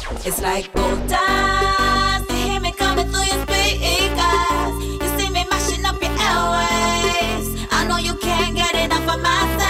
It's like gold dust. You hear me coming through your speakers. You see me mashing up your airways. I know you can't get enough of my sound.